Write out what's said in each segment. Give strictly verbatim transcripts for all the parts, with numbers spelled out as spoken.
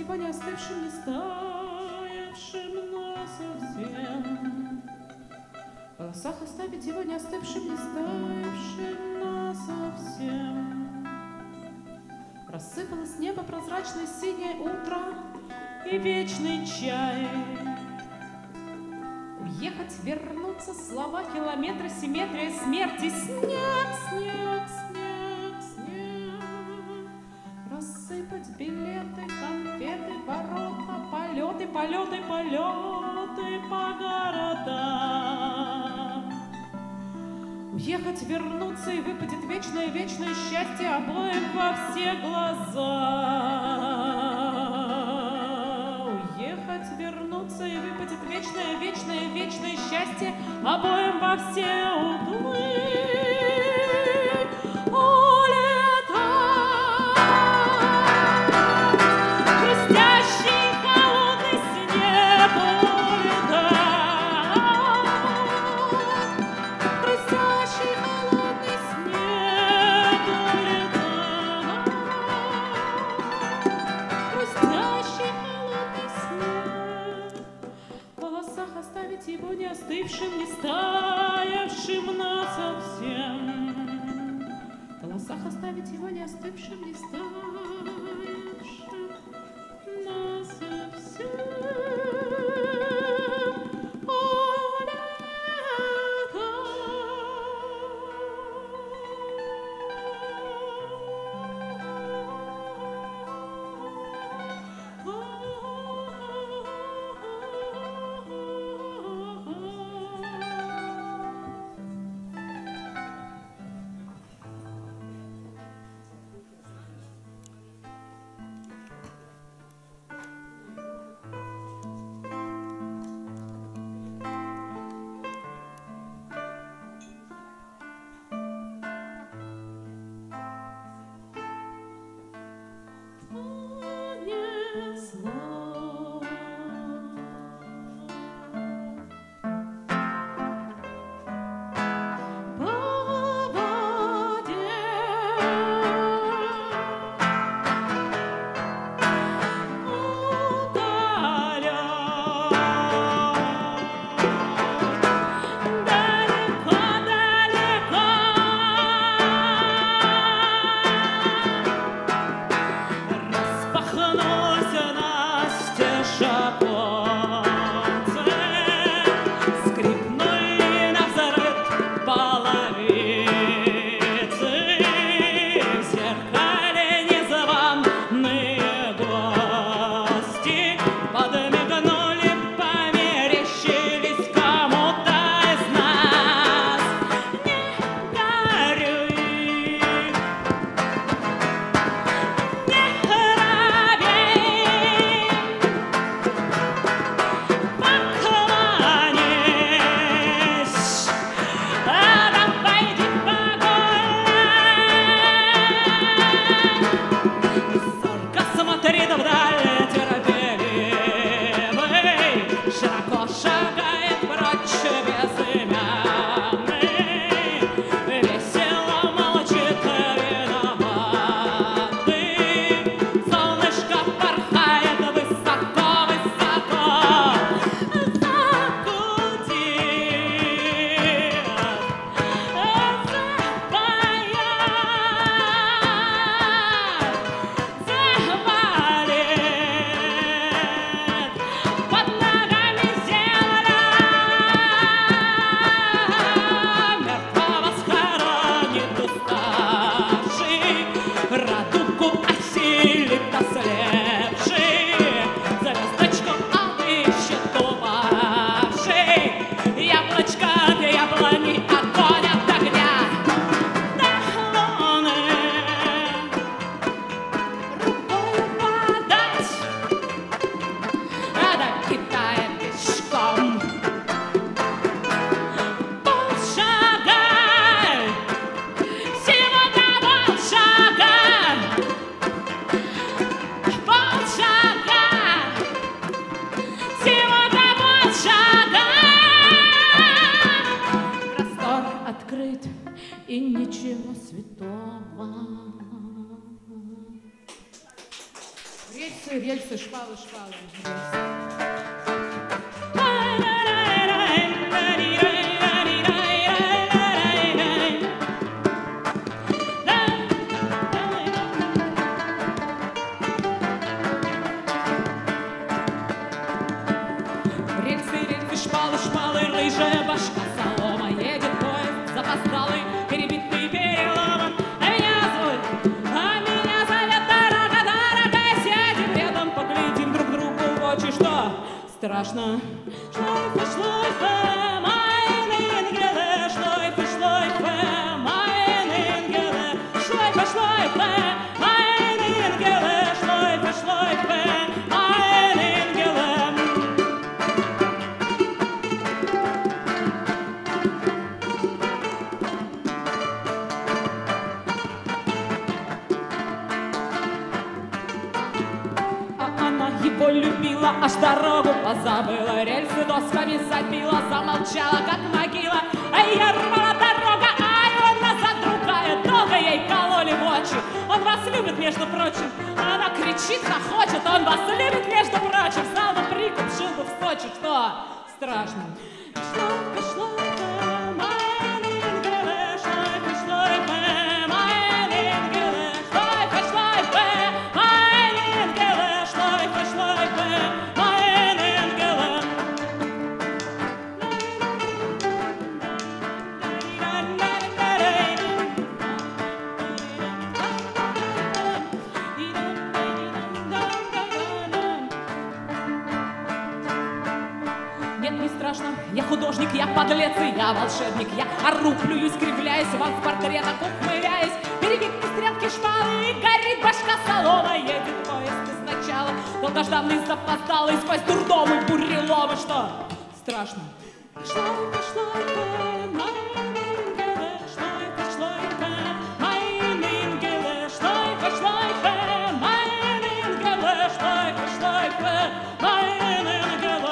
его не остывшим, не стаявшим насовсем. В волосах оставить его не остывшим, не стаявшим насовсем. Рассыпалось небо прозрачное синее утро и вечный чай. Уехать, вернуться, слова, километры, симметрия смерти, снег, снег, снег, снег. Рассыпать билеты, конфеты, ворота, полеты, полеты, полеты по городам. Уехать, вернуться, и выпадет вечное, вечное счастье обоим во все глаза. Уехать, вернуться, и выпадет вечное, вечное, вечное счастье обоим во все углы. Его не остывшим, не стаявшим насовсем. В волосах оставить его не остывшим, не стаявшим насовсем. И ничего святого. Рельсы, рельсы, шпалы, шпалы, рельсы. Шпалы, шпалы, рыжая башка солома. Едет поезд запоздалый, перебитый, переломан. А меня зовут, а меня зовет дорога, дорога. Сядем рядом, поглядим друг другу в очи. Что? Страшно. Шлайфе, шлайфе, mein Engel, шлайфе, шлайфе, mein Engel, шлайфе, шлайфе, mein Engel, шлайфе, шлайфе, mein Engel. Его любила, аж дорогу позабыла, рельсы досками забила, замолчала, как могила. А я рвала дорога, ай, он назад другая, долго ей кололи в очи. Он вас любит, между прочим, она кричит, хохочет, он вас любит, между прочим. Знал бы прикуп, жил бы в Сочи, что страшно. Шлайфе, шлайфе, mein Engel, шлайфе, шлайфе, mein Engel, шлайфе, шлайфе, mein Engel, шлайфе, шлайфе, mein Engel. Нет, не страшно, я художник, я подлец, и я волшебник. Я ору, плююсь, кривляюсь, вам в портретах ухмыляюсь. Перебиты стрелки, шпалы, и горит башка салона. Едет поезд сначала, долгожданный запоздалый, сквозь дурдомы, буреломы. Что? Страшно. Шлайфе, шлайфе, mein Engel, шлайфе, шлайфе, mein Engel, шлайфе, шлайфе, mein Engel, шлайфе, шлайфе, mein Engel.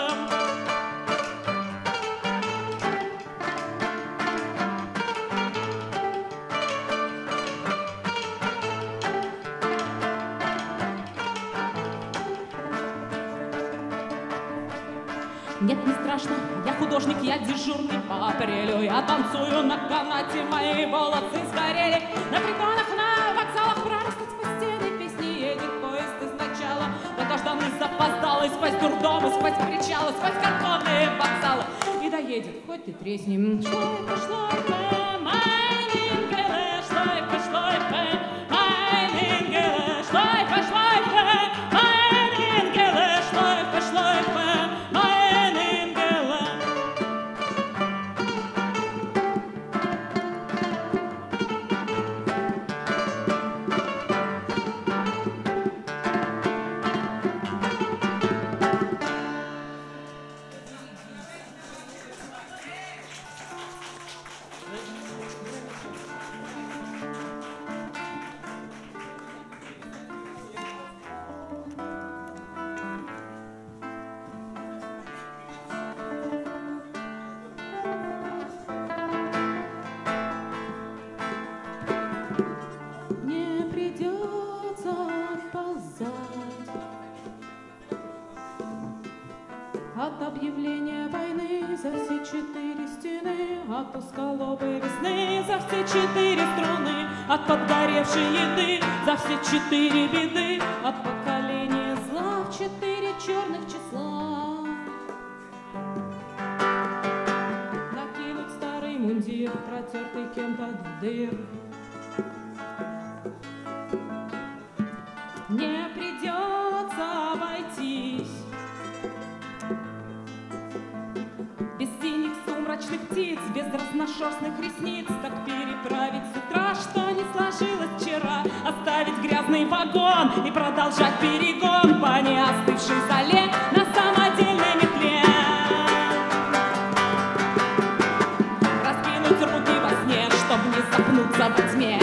Нет, не страшно, я художник, я дежурный по апрелю. Я танцую на канате, мои волосы сгорели. На притонах, на вокзалах прорастут спустены песни. Едет поезд изначала, долгожданный запоздалый, сквозь дурдомы, сквозь причалы, сквозь картонные вокзалы. И доедет, хоть ты тресни. Шлайфе, шлайфе, mein Engel, шлайфе, шлайфе, mein Engel, шлайфе, шлайфе, mein Engel, шлайфе, шлайфе. От объявления войны за все четыре стены, от узколобой весны за все четыре струны, от подгоревшей еды за все четыре беды, от поколения зла в четыре черных числа. Накинуть старый мундир, протертый кем-то до дыр. Не придется обойтись без синих сумрачных птиц, без разношерстных ресниц. Так переправить с утра, что не сложилось вчера, оставить грязный вагон и продолжать перегон по неостывшей зале на самодельной метле. Раскинуть руки во сне, чтоб не запнуться во тьме.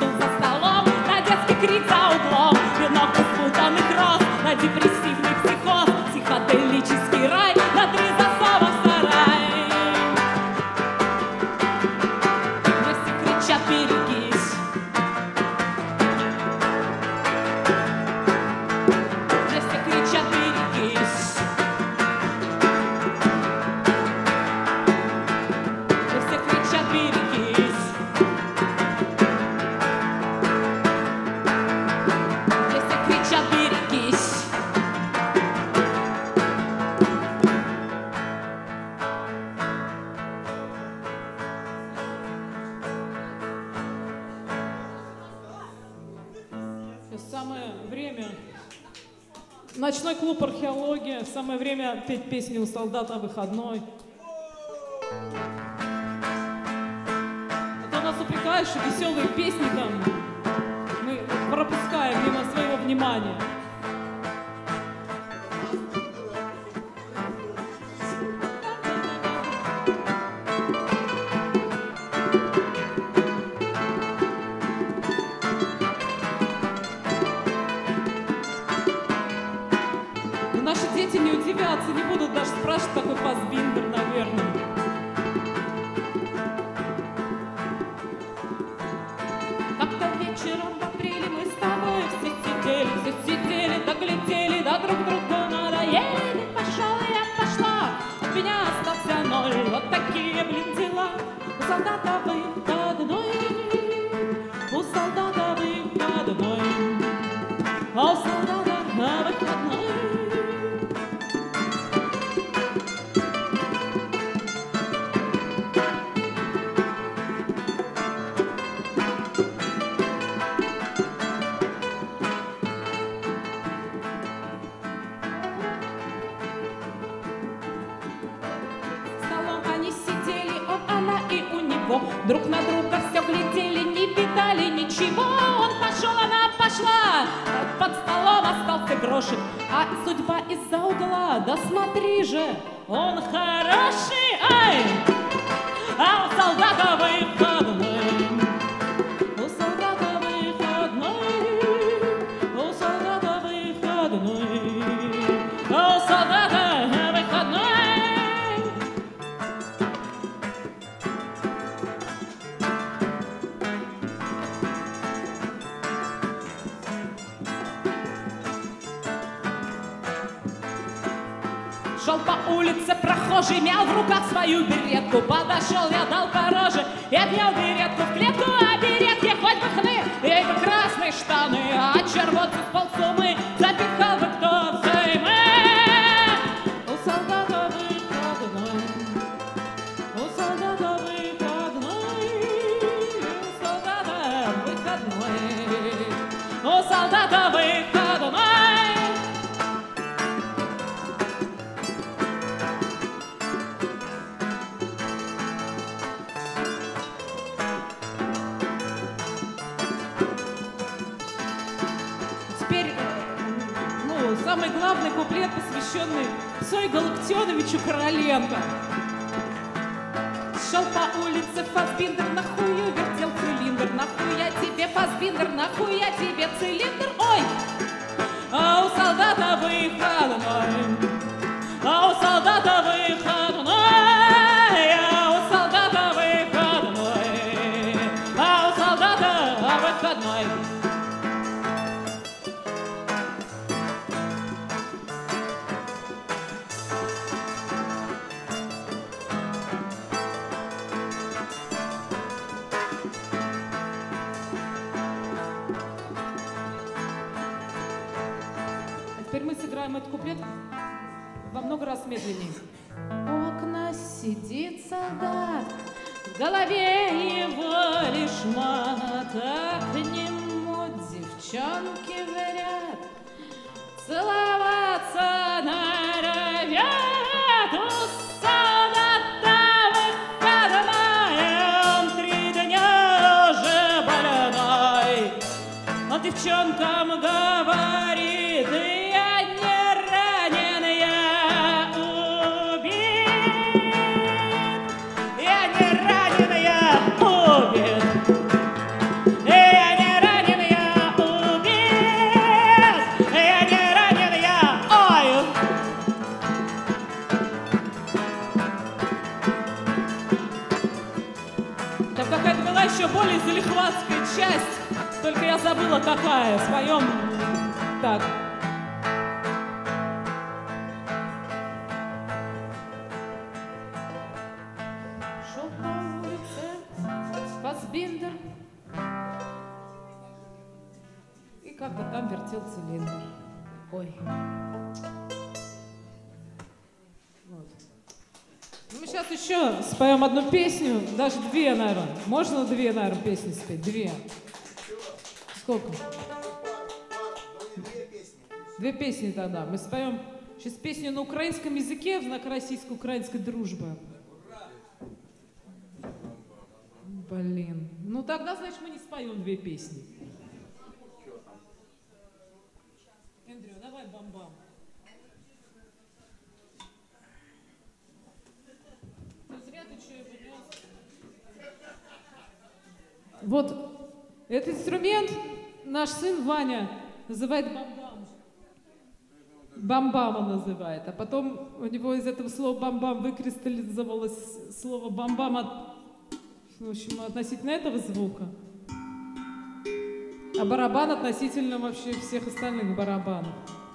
Депрессивный психоз. Ночной клуб «Археология». Самое время петь песни у солдата выходной. А то нас упрекаешь, что веселые песни там мы пропускаем мимо своего внимания. Наши дети не удивятся, не будут даже спрашивать, какой Фассбиндер, наверное. Как-то вечером в апреле мы с тобой все сидели, все сидели, да глядели, да друг другу надоели. Ты пошел, и я пошла, от меня остался ноль. Вот такие, блин, дела у солдата выходной, у солдата выходной, а у солдата на выходной. Друг на друга все глядели, не видали ничего. Он пошел, она пошла, под столом остался грошик, а судьба из-за угла. Да смотри же, он хороший, ай! А у солдата выходной, у солдата выходной, у солдата выходной, у солдата выходной. Шел по улице прохожий, мял в руках свою беретку. Подошел, я дал пороже и отнял беретку в клетку. А беретки хоть бы хны, ей бы красные штаны, а червотку с полсумы запихал бы кто взаймы. У солдата выходной, у солдата выходной, у солдата выходной, у солдата выходной. Теперь, ну, самый главный куплет, посвященный Цой Галактионовичу Короленко. Шел по улице Фассбиндер, нахуй вертел цилиндр, нахуй я тебе Фассбиндер, нахуй я тебе цилиндр, ой! А у солдата выходной, а у солдата выходной, а у солдата выходной, а у солдата выходной. Теперь мы сыграем этот куплет во много раз медленнее. У окна сидит солдат, в голове его лишь мат, а к нему девчонки горят, целоваться норовят. У солдата выходной, он три дня уже больной, он девчонкам говорит: еще более залихватская часть, только я забыла какая, в своем... Так. Шел по улице Фассбиндер и как-то там вертел цилиндр. Ой. Вот. Мы сейчас еще споем одну песню, даже две, наверное. Можно две, наверное, песни спеть? Две. Сколько? Две песни тогда. Мы споем сейчас песню на украинском языке в знак российско-украинской дружбы. Блин. Ну тогда, значит, мы не споем две песни. Эндрю, давай бам-бам. Ну зря ты что и принес. Вот этот инструмент наш сын Ваня называет бам-бам. Бам-бам он называет. А потом у него из этого слова бам-бам выкристаллизовалось слово бам-бам от, в общем, относительно этого звука. А барабан относительно вообще всех остальных барабанов.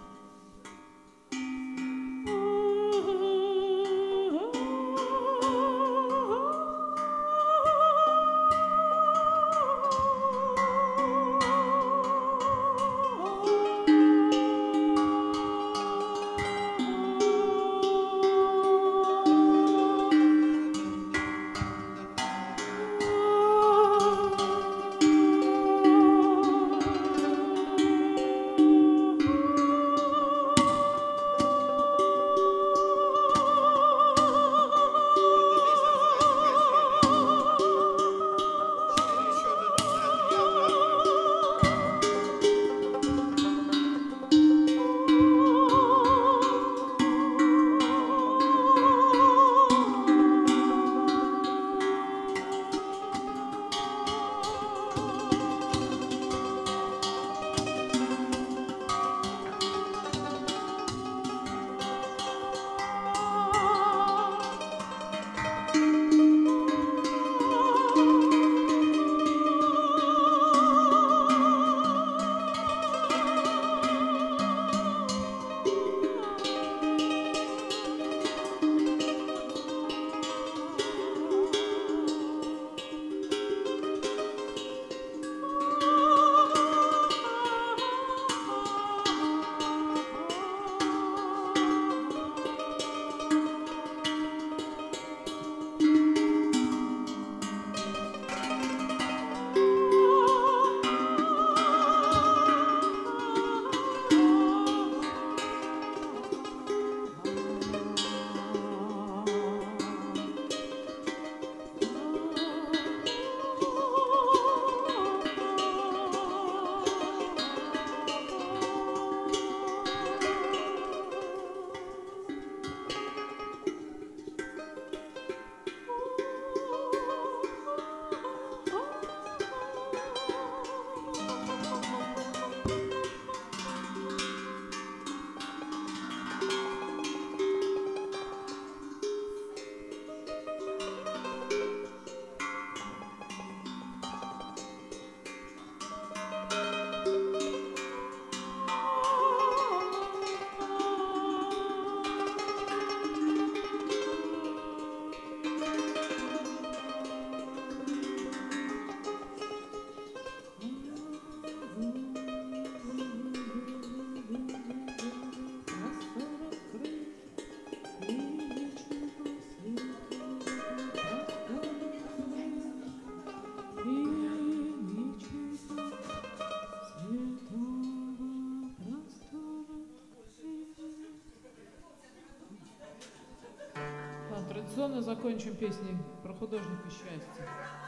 Традиционно закончим песней про художника счастья.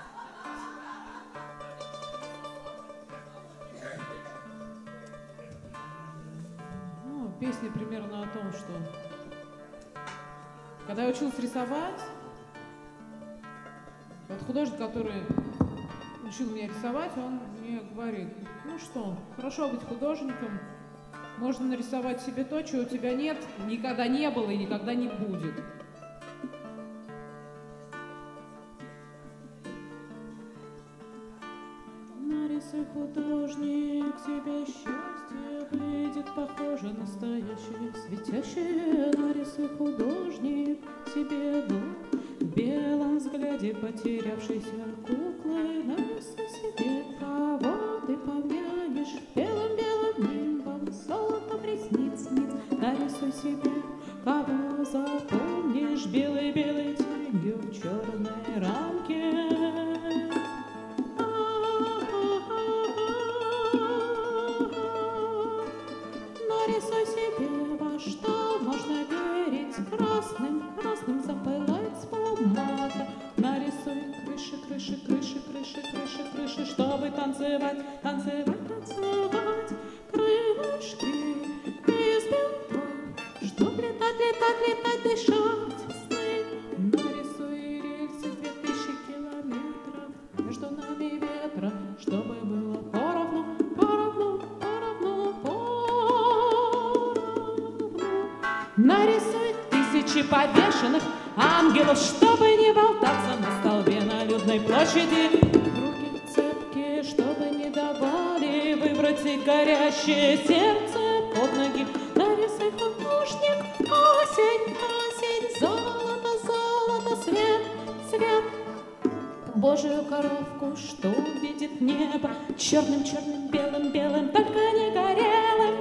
Ну, песня примерно о том, что когда я училась рисовать, вот художник, который учил меня рисовать, он мне говорит: ну что, хорошо быть художником, можно нарисовать себе то, чего у тебя нет, никогда не было и никогда не будет. Нарисуй, художник, тебе счастье выйдет похоже настоящее, светящее. Нарисуй, художник, тебе дом в белом взгляде потерявшейся куклы. Нарисуй себе, кого ты помянешь белым-белым нимбом, золотом ресниц ниц. Нарисуй себе, кого запомнишь белой-белой тенью в черной рамке. Нарисуй красным, красным запылает с полумата. Нарисуй крыши, крыши, крыши, крыши, крыши, крыши, чтобы танцевать, танцевать, танцевать. Крылышки из белка, чтоб летать, летать, летать, дышать сны. Нарисуй рельсы две тысячи километров, между нами ветра, чтобы было поровну, поровну, поровну, поровну. Нарисуй тысячи повешенных ангелов, чтобы не болтаться на столбе на людной площади. Руки цепкие, чтобы не давали выбросить горящее сердце под ноги. Нарисуй художник, осень, осень, золото, золото, свет, свет. Божию коровку, что увидит небо черным, черным, белым, белым, только не горелым.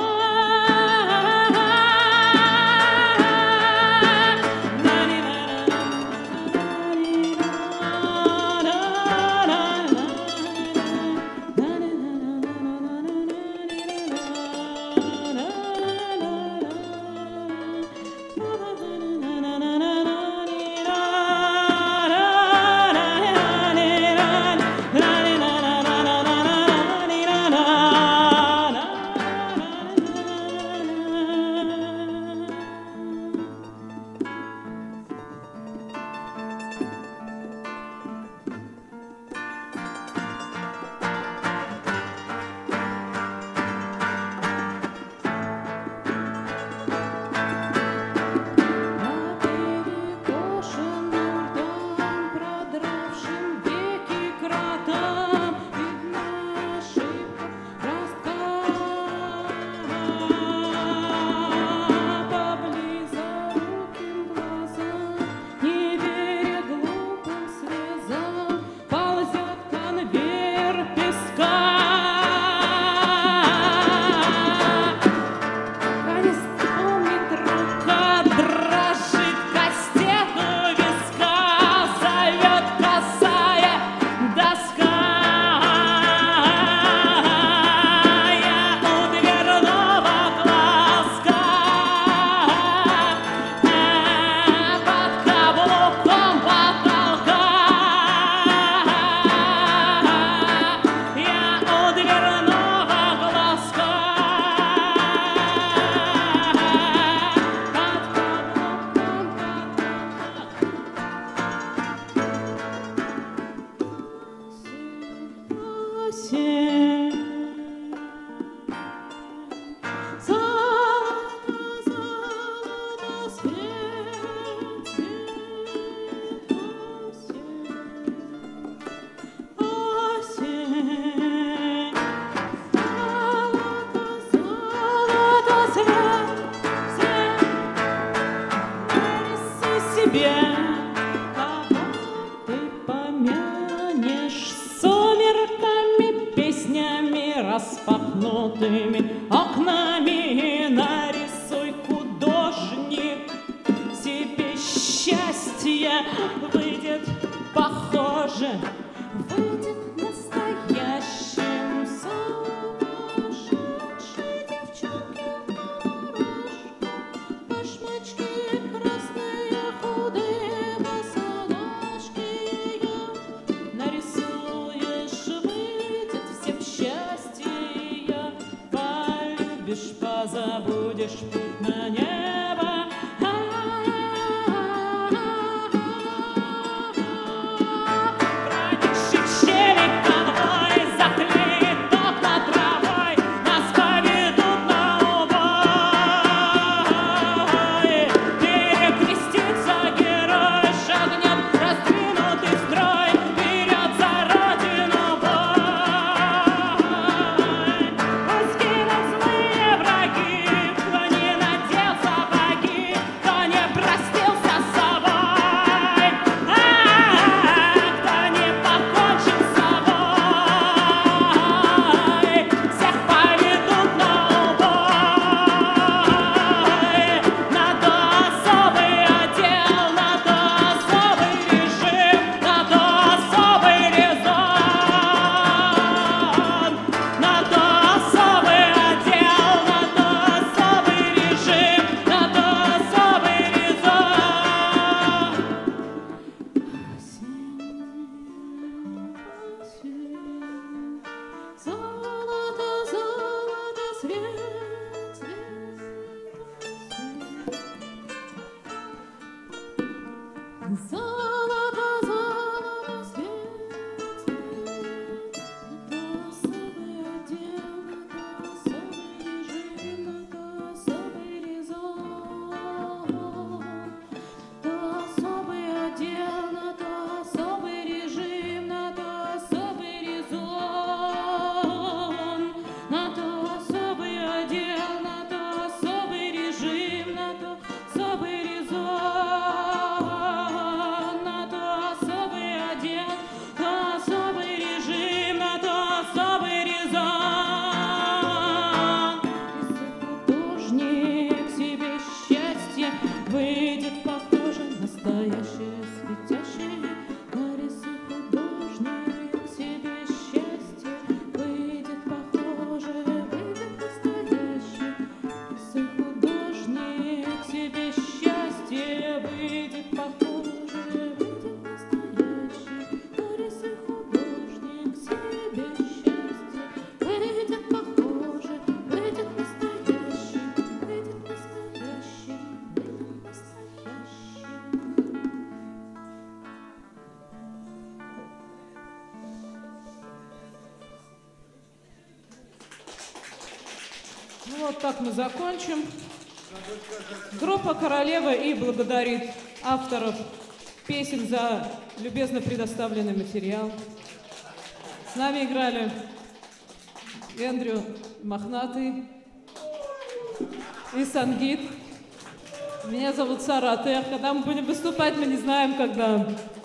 Распахнутыми окнами нарисуй, художник, себе счастье выйдет похоже, выйдет настоящим сумасшедшей девчонке хорош. Башмачки красные, худые босоножки ее нарисуешь, выйдет всем счастье. Позабудешь путь на небо. Ну вот так мы закончим. Группа «Королева» и благодарит авторов песен за любезно предоставленный материал. С нами играли Эндрю Мохнатый и Сангит. Меня зовут Сара Атех. Когда мы будем выступать, мы не знаем, когда.